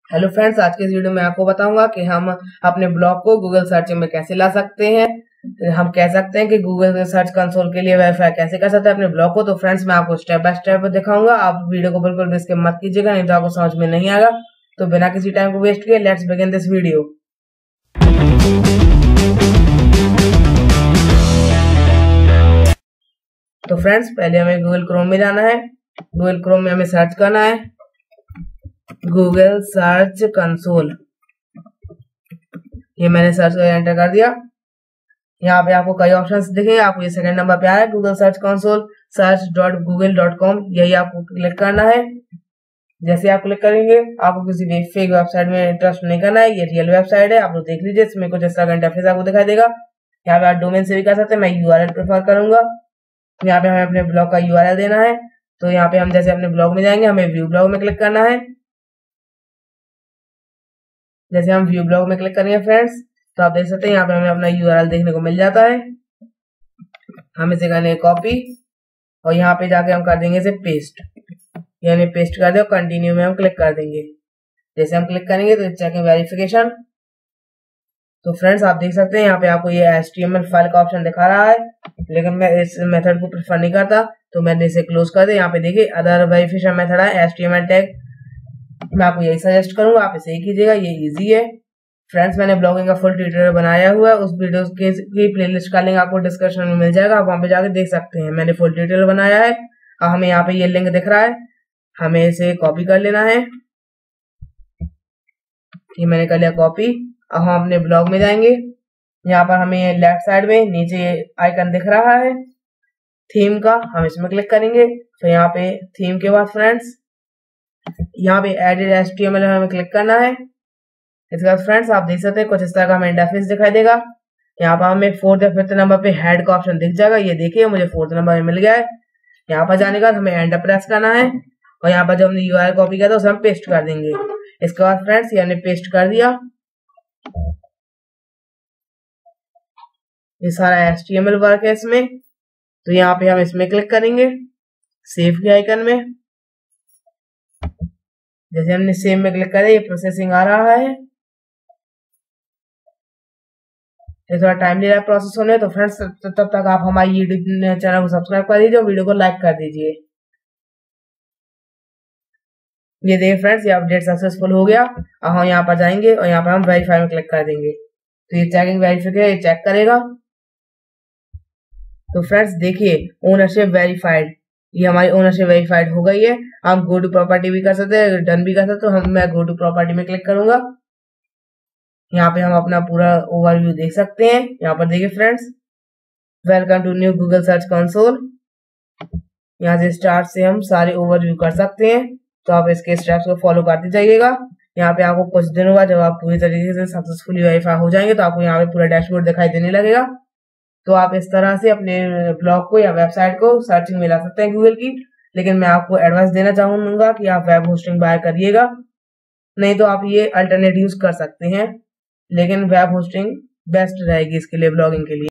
Hello friends, आज के इस वीडियो में आपको बताऊंगा कि हम अपने ब्लॉग को गूगल सर्च में कैसे ला सकते हैं। हम कह सकते हैं कि गूगल सर्च कंसोल के लिए वेरीफाई कैसे कर सकते हैं अपने ब्लॉग को। तो फ्रेंड्स, मैं आपको स्टेप बाय स्टेप दिखाऊंगा। आप वीडियो को बिल्कुल भी स्किप मत कीजिएगा, नहीं तो आपको समझ में नहीं आएगा। तो बिना किसी टाइम को वेस्ट किए लेट्स बिगिन दिस वीडियो। तो फ्रेंड्स, पहले हमें गूगल क्रोम में जाना है। गूगल क्रोम में हमें सर्च करना है गूगल सर्च कंसोल। ये मैंने सर्च कर एंटर कर दिया। यहाँ पे आपको कई ऑप्शंस दिखेंगे। आपको ये सेकंड नंबर पे आ रहा है गूगल सर्च कंसोल search.google.com। यही आपको क्लिक करना है। जैसे आप क्लिक करेंगे, आपको किसी भी फेक वेबसाइट में इंटरेस्ट नहीं करना है। ये रियल वेबसाइट है, आप लोग देख लीजिए। इसमें कुछ इस तरह का इंटरफेस आपको दिखाई देगा। यहाँ पे आप डोमेन से भी कर सकते हैं, मैं यूआरएल प्रेफर करूंगा। यहाँ पे हमें अपने ब्लॉग का यूआरएल देना है। तो यहाँ पे हम जैसे अपने ब्लॉग में जाएंगे, हमें व्यू ब्लॉग में क्लिक करना है। जैसे हम व्यू ब्लॉग में क्लिक करेंगे फ्रेंड्स, तो आप देख सकते हैं यहाँ पे हमें अपना यूआरएल देखने को मिल जाता है। हम इसे करने कॉपी और यहाँ पे जाके हम कर देंगे इसे पेस्ट। यानी पेस्ट कर दे और कंटिन्यू में हम क्लिक कर देंगे। जैसे हम क्लिक करेंगे तो चेकिंग वेरिफिकेशन। तो फ्रेंड्स, आप देख सकते हैं यहाँ पे आपको ये HTML फाइल का ऑप्शन दिखा रहा है, लेकिन मैं इस मेथड को प्रेफर नहीं करता, तो मैंने इसे क्लोज कर दिया। यहाँ पे देखिए अदर वेरिफिकेशन मेथड है HTML टैग। मैं आपको यही सजेस्ट करूंगा, आप इसे ही कीजिएगा, ये इजी है। फ्रेंड्स, मैंने ब्लॉगिंग का फुल ट्यूटोरियल बनाया हुआ है। उस वीडियो की प्लेलिस्ट का लिंक आपको डिस्क्रिप्शन में मिल जाएगा, आप वहां पे जाके देख सकते हैं। मैंने फुल ट्यूटोरियल बनाया है। अब हमें यहाँ पे ये लिंक दिख रहा है, हमें इसे कॉपी कर लेना है। ये मैंने कर लिया कॉपी। अब हम अपने ब्लॉग में जाएंगे। यहाँ पर हमें लेफ्ट साइड में नीचे आइकन दिख रहा है थीम का, हम इसमें क्लिक करेंगे। तो यहाँ पे थीम के बाद फ्रेंड्स यहाँ पे एडिट HTML हमें क्लिक करना है। इसके बाद फ्रेंड्स, आप देख सकते हैं कुछ इस तरह का हमें इंटरफेस दिखाई देगा। यहाँ पर हमें 4th या 5th नंबर पे हेड का ऑप्शन दिख जाएगा। ये देखिए मुझे 4th नंबर में मिल गया है। यहाँ पर जाने के बाद हमें एंटर प्रेस करना है और यहाँ पर जो हमने यूआरएल कॉपी किया था उसे हम पेस्ट कर देंगे। इसके बाद फ्रेंड्स, ये हमने पेस्ट कर दिया। ये सारा HTML वर्क है इसमें। तो यहाँ पे हम इसमें क्लिक करेंगे सेव के आइकन में। जैसे हमने सेव में क्लिक करा, ये प्रोसेसिंग आ रहा है। ये थोड़ा टाइम ले रहा है प्रोसेस होने। तो फ्रेंड्स, तब तक आप हमारी यूट्यूब चैनल को सब्सक्राइब कर दीजिए और वीडियो को लाइक कर दीजिए। ये देखिए फ्रेंड्स, ये अपडेट सक्सेसफुल हो गया। अब हम यहाँ पर जाएंगे और यहाँ पर हम वेरीफाई में क्लिक कर देंगे। तो ये चेकिंग वेरीफाई ये चेक करेगा। तो फ्रेंड्स देखिए, ओनरशिप वेरीफाइड, ये हमारी ओनरशिप वेरीफाइड हो गई है। हम गो टू प्रॉपर्टी भी कर सकते हैं, डन भी कर सकते हैं। मैं गो टू प्रॉपर्टी में क्लिक करूंगा। यहाँ पे हम अपना पूरा ओवरव्यू देख सकते हैं। यहाँ पर देखिए friends, welcome to new Google search console. यहाँ से स्टार्ट से हम सारे ओवरव्यू कर सकते हैं। तो आप इसके स्टेप्स को फॉलो करते जाइएगा। यहाँ पे आपको कुछ दिनों बाद जब आप पूरी तरीके से सक्सेसफुली वेरीफाई हो जाएंगे, तो आपको यहाँ पे पूरा डैशबोर्ड दिखाई देने लगेगा। तो आप इस तरह से अपने ब्लॉग को या वेबसाइट को सर्चिंग में ला सकते हैं गूगल की। लेकिन मैं आपको एडवाइस देना चाहूंगा कि आप वेब होस्टिंग बाय करिएगा, नहीं तो आप ये अल्टरनेट यूज कर सकते हैं। लेकिन वेब होस्टिंग बेस्ट रहेगी इसके लिए, ब्लॉगिंग के लिए।